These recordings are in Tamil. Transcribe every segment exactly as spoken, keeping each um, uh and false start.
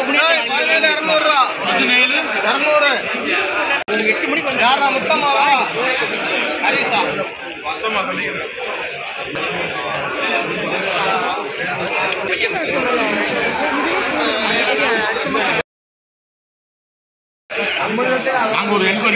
எட்டு மணிக்கு வந்து யாரா முத்தம்மாவா ஹரிசா மொத்தமா சொல்லிக்கிறேன். அங்க ஒரு எண்பது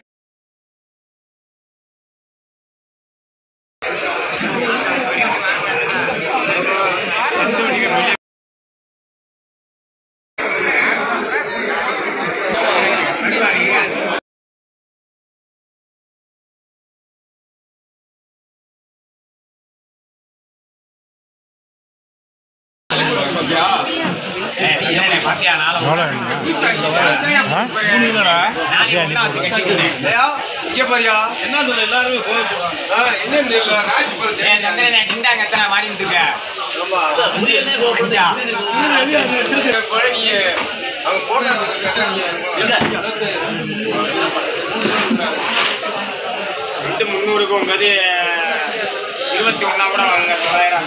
முன்னூறுக்கு ஒன்பது இருபத்தி ஒன்னா கூட வாங்க தொள்ளாயிரம்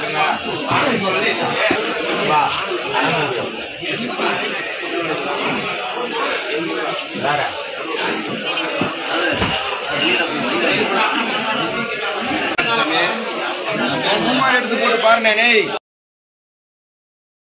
எடுத்து போட்டு பாருங்க.